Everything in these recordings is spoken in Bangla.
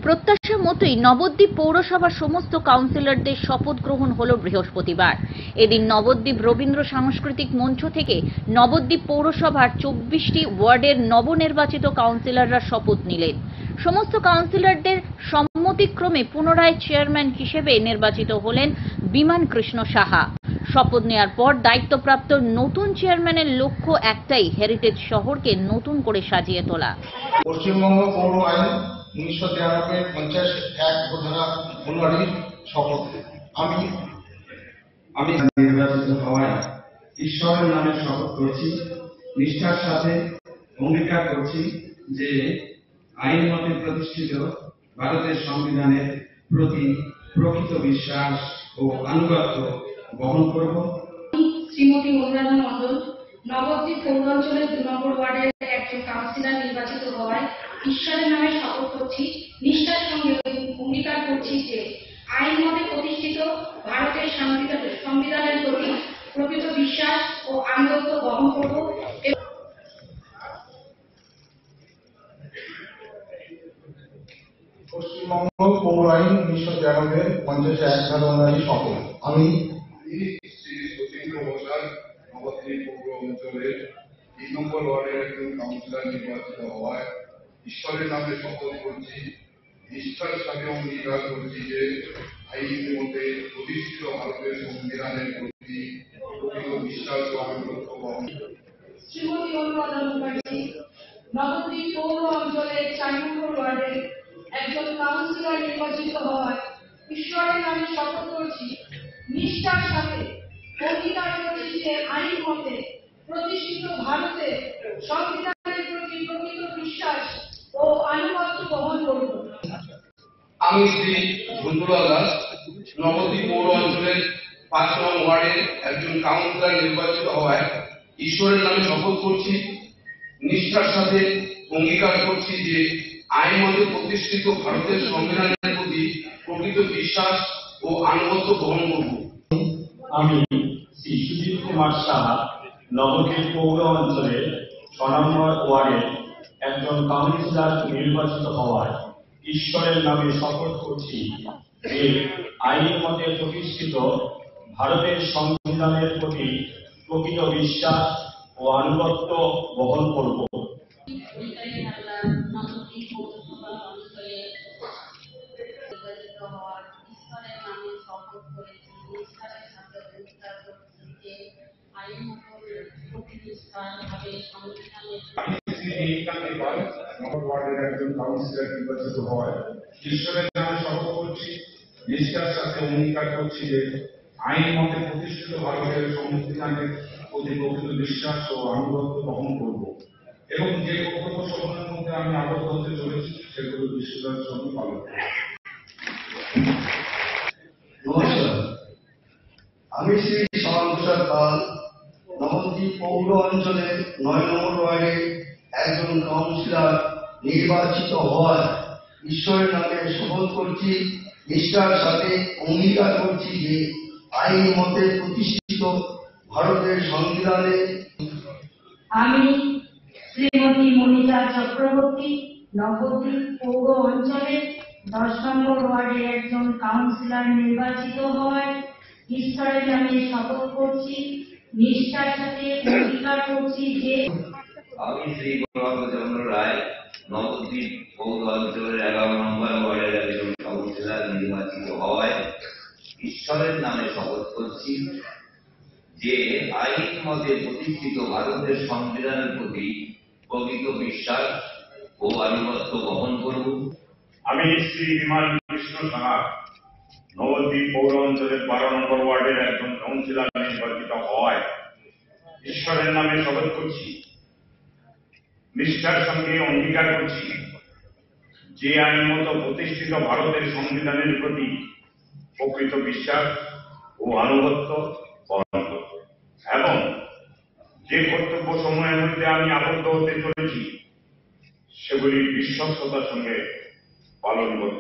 প্রত্যাশা মতোই নবদ্বীপ পৌরসভার সমস্ত কাউন্সিলরদের শপথ গ্রহণ হল বৃহস্পতিবার। এদিন নবদ্বীপ রবীন্দ্র সাংস্কৃতিক মঞ্চ থেকে নবদ্বীপ পৌরসভার 24টি ওয়ার্ডের নবনির্বাচিত কাউন্সিলররা শপথ নিলেন। সমস্ত কাউন্সিলরদের সম্মতিক্রমে পুনরায় চেয়ারম্যান হিসেবে নির্বাচিত হলেন বিমান কৃষ্ণ সাহা। শপথ নেওয়ার পর দায়িত্বপ্রাপ্ত নতুন চেয়ারম্যানের লক্ষ্য একটাই, হেরিটেজ শহরকে নতুন করে সাজিয়ে তোলা। পশ্চিমবঙ্গ পৌর আইন 1993 50 এক ধারা অনুযায়ী শপথ আমি নির্বাচিত হওয়ায় ঈশ্বরের নামে শপথ করছি। নিষ্ঠার সাথে অঙ্গীকার করছি যে আইন মতে প্রতিষ্ঠিত ভারতের সংবিধানের প্রতি প্রকৃত বিশ্বাস ও আনুগত্য বহন করব। শ্রীমতী অনুরাধা মণ্ডল নবদ্বীপ পৌরাঞ্চলের 2 নম্বর ওয়ার্ডের একজন কাউন্সিলর নির্বাচিত হওয়ায় ঈশ্বরের নামে শপথ করছি। নিষ্ঠার সঙ্গে অঙ্গীকার করছি যে আইন মতে প্রতিষ্ঠিত ভারতের সংবিধানের প্রতি প্রকৃত বিশ্বাস ও আনুগত্য বহন করব। পশ্চিমবঙ্গ পৌর আইন 1993 50 এক ধারা অনুযায়ী শপথ আমি নবদ্বীপ পৌর অঞ্চলের 3 নম্বর ওয়ার্ডের একজন কাউন্সিলর নির্বাচিত হওয়ায় ঈশ্বরের নামে শপথ করছি। নিষ্ঠার সাথে অঙ্গীকার করছি যে আইনের মতে প্রতিষ্ঠিত ভারতের সংবিধানের প্রতি প্রকৃত বিশ্বাস ও আনুগত্য বহন করব। শ্রীমতী অনুরাধা মুখার্জি নবদ্বীপ পৌর অঞ্চলের 4 নম্বর ওয়ার্ডের একজন কাউন্সিলর নির্বাচিত হওয়ায় ঈশ্বরের নামে শপথ করছি। নিষ্ঠার সাথে অঙ্গীকার করছি যে আইন মতে প্রতিষ্ঠিত ভারতের সংবিধানের প্রতি প্রকৃত বিশ্বাস ও আনুগত্য বহন করব। আমি শ্রী ঝুন্টুলাল দাস নবদ্বীপ পৌর অঞ্চলের 5 নং ওয়ার্ডের একজন কাউন্সিলর নির্বাচিত হওয়ায় ঈশ্বরের নামে শপথ করছি। নিষ্ঠার সাথে অঙ্গীকার করছি যে আইন মতে প্রতিষ্ঠিত ভারতের সংবিধানের প্রতি প্রকৃত বিশ্বাস ও আনুগত্য বহন করব। আমি শ্রী সুজিত কুমার সাহা নবদ্বীপ পৌর অঞ্চলের 6 নম্বর ওয়ার্ডের একজন কাউন্সিলর নির্বাচিত হওয়ায় ঈশ্বরের নামে শপথ করছি যে আইন মতে প্রতিষ্ঠিত ভারতের সংবিধানের প্রতি প্রকৃত বিশ্বাস ও আনুগত্য বহন করব। ওয়ার্ডের একজন কাউন্সিলর নির্বাচিত হওয়ায় ঈশ্বরের নামে শপথ করছি। নিষ্ঠার সাথে অঙ্গীকার করছি যে আইন মতে প্রতিষ্ঠিত ভারতের সংবিধানের প্রতি প্রকৃত বিশ্বাস ও আনুগত্য বহন করব এবং যে কর্তব্য সম্পাদনের মধ্যে আমি আবদ্ধ হতে চলেছি সেগুলো বিশ্বতার সঙ্গে পালন করব। নমস্কার, আমি শ্রী সমান্তরাল পাল নবদ্বীপ পৌর অঞ্চলের 9 নম্বর ওয়ার্ডের একজন কাউন্সিলর নির্বাচিত হওয়ায় ঈশ্বরের নামে শপথ করছি। নিষ্ঠার সাথে অঙ্গীকার করছি যে আইন মতে প্রতিষ্ঠিত ভারতের সংবিধানে। আমি শ্রীমতী মনিতা চক্রবর্তী নবদ্বীপ পৌর অঞ্চলের 10 নম্বর ওয়ার্ডের একজন কাউন্সিলর নির্বাচিত হওয়ায় ঈশ্বরের নামে শপথ করছি। নিষ্ঠার সাথে অঙ্গীকার করছি যে আমি শ্রী চন্দ্র রায় নবদ্বীপ পৌর অঞ্চলের 11 নম্বর ওয়ার্ডের একজন কাউন্সিলর নির্বাচিত হওয়ায় ঈশ্বরের নামে শপথ করছি যে আইন মতে প্রতিষ্ঠিত ভারতের সংবিধানের প্রতি প্রকৃত বিশ্বাস ও আনুগত্য বহন করব। আমি শ্রী বিমান কৃষ্ণ সাহা নবদ্বীপ পৌর অঞ্চলের 12 নম্বর ওয়ার্ডের একজন কাউন্সিলর নির্বাচিত হওয়ায় ঈশ্বরের নামে শপথ করছি। নিষ্ঠার সঙ্গে অঙ্গীকার করছি যে আইন মতো প্রতিষ্ঠিত ভারতের সংবিধানের প্রতি প্রকৃত বিশ্বাস ও আনুগত্য বহন করব এবং যে কর্তব্য সময়ের মধ্যে আমি আবদ্ধ হতে চলেছি সেগুলি বিশ্বস্ততার সঙ্গে পালন করব।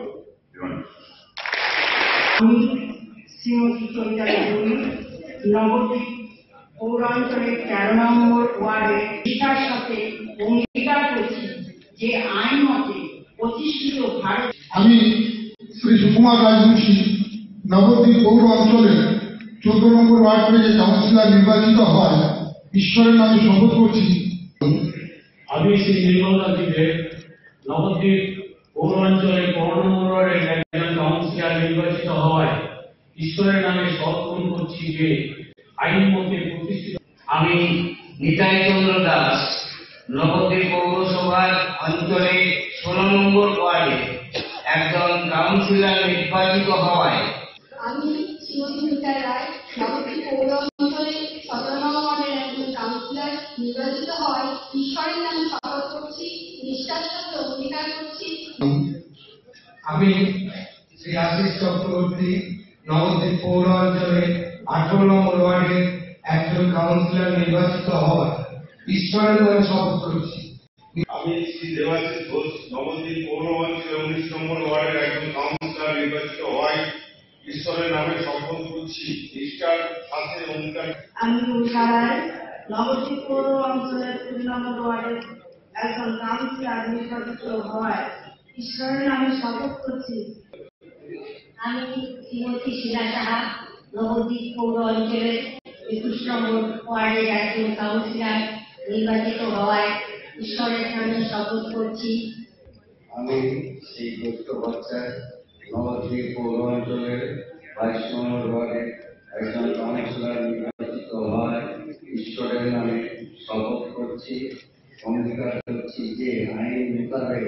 আমি শ্রীমতী চৈতালি নবদ্বীপ পৌরাঞ্চলের 13 নম্বর ওয়ার্ডে নিষ্ঠার সাথে অঙ্গীকার করছি যে আইন মতে প্রতিষ্ঠিত ভারত আমি শ্রী সুকুমার রাজবংশী নবদ্বীপ পৌর অঞ্চলের 14 নম্বর ওয়ার্ড থেকে কাউন্সিলর নির্বাচিত হয় ঈশ্বরের নামে শপথ করছি। আমি শ্রী নির্মলদাস দেব নবদ্বীপ পৌর অঞ্চলের 15 নম্বর ওয়ার্ডের একজন কাউন্সিলর নির্বাচিত হওয়ায় ঈশ্বরের নামে শপথ গ্রহণ করছি যে আইন মতে প্রতিষ্ঠিত। আমি নিতাই চন্দ্র দাস নবদ্বীপ পৌরসভার অঞ্চলে 16 নম্বর ওয়ার্ডে একজন কাউন্সিলর নির্বাচিত হওয়ায় আমি শ্রীমতী নিতাই রায় নবদ্বীপ পৌর অঞ্চলে 17 নম্বর ওয়ার্ডের একজন কাউন্সিলর নির্বাচিত হয় ঈশ্বরের নামে শপথ করছি, নিষ্ঠার সাথে অঙ্গীকার করছি। আমি শ্রী আশিস চক্রবর্তী নবদ্বীপ পৌর অঞ্চলে 18 নম্বর ওয়ার্ডে একজন কাউন্সিলর নির্বাচিত হওয়ার ঈশ্বরের নামে শপথ করছি। আমি শ্রী দেবাশিস ঘোষ নবদ্বীপ পৌর অঞ্চলে 19 নম্বর ওয়ার্ডের একজন কাউন্সিলর নির্বাচিত হওয়ায় ঈশ্বরের নামে শপথ করছি, নিষ্ঠার সাথে অঙ্গীকার। আমি উষা রায় নবদ্বীপ পৌর অঞ্চলের 2 নম্বর ওয়ার্ডের একজন কাউন্সিলর নির্বাচিত হওয়ায় ঈশ্বরের নামে শপথ করছি। আমি শ্রীমতী শিলা সাহা নবদ্বীপ পৌর অঞ্চলের 21 নম্বর ওয়ার্ডের একজন কাউন্সিলর নির্বাচিত হওয়ায় ঈশ্বরের নামে শপথ করছি। আমি শ্রী গৌতমচার্য নবদ্বীপ পৌর অঞ্চলের 22 নম্বর ওয়ার্ডে একজন কাউন্সিলর নির্বাচিত হওয়ায় ঈশ্বরের নামে শপথ করছি, অঙ্গীকার করছি যে আইন মোতাবেক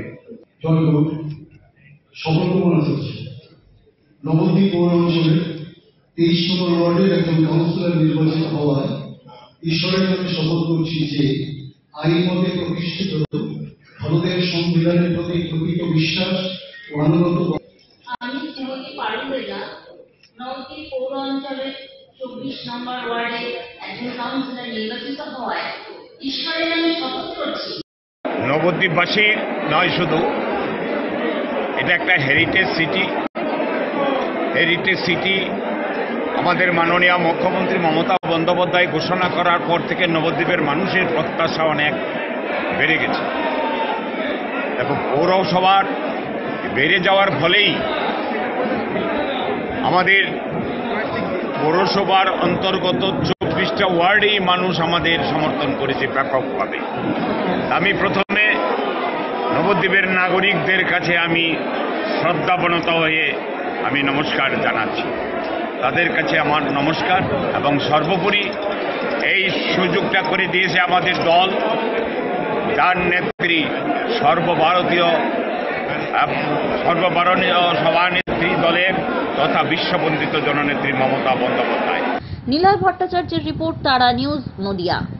শপথ গ্রহণ করছি। নবদ্বীপ পৌর অঞ্চলের 23 নম্বর ওয়ার্ডের একজন কাউন্সিলর নির্বাচিত হওয়ায় ঈশ্বরের নামে শপথ করছি যে আইন মতে প্রতিষ্ঠিত ভারতের সংবিধানের প্রতি প্রকৃত বিশ্বাস ও আনুগত্য। আমি শ্রীমতী পারুল রেজা নবদ্বীপ পৌর অঞ্চলের 24 নম্বর ওয়ার্ডে একজন কাউন্সিলর নির্বাচিত হওয়ায় ঈশ্বরের নামে শপথ করছি। নবদ্বীপবাসী নয় শুধু, এটা একটা হেরিটেজ সিটি। আমাদের মাননীয় মুখ্যমন্ত্রী মমতা বন্দ্যোপাধ্যায় ঘোষণা করার পর থেকে নবদ্বীপের মানুষের প্রত্যাশা অনেক বেড়ে গেছে এবং পৌরসভার বেড়ে যাওয়ার ফলেই আমাদের পৌরসভার অন্তর্গত 24টা ওয়ার্ডেই মানুষ আমাদের সমর্থন করেছে ব্যাপকভাবে। আমি প্রথমে নবদ্বীপের নাগরিকদের কাছে আমি শ্রদ্ধাবনত হয়ে আমি নমস্কার জানাচ্ছি, তাদের কাছে আমার নমস্কার। এবং সর্বোপরি এই সুযোগটা করে দিয়েছে আমাদের দল, যার নেত্রী সর্বভারতীয় সভানেত্রী দলের তথা বিশ্ববন্দিত জননেত্রী মমতা বন্দ্যোপাধ্যায়। নিলয় ভট্টাচার্যের রিপোর্ট, তারা নিউজ, নদিয়া।